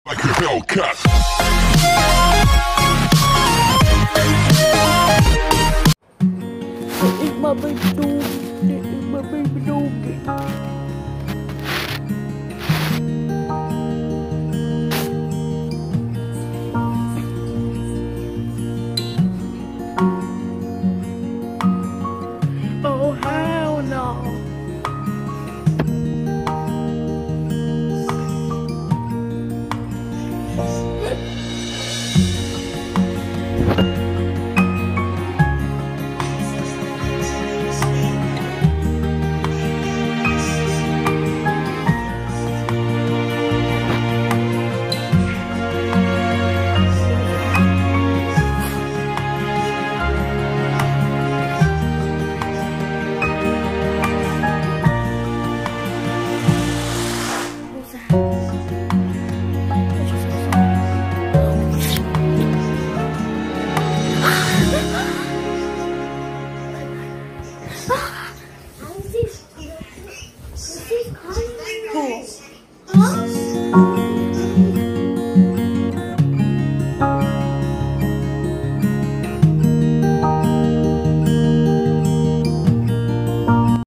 Like a Hellcat. Eat my baby dog. Eat my baby dog. Oh hell no. Cool.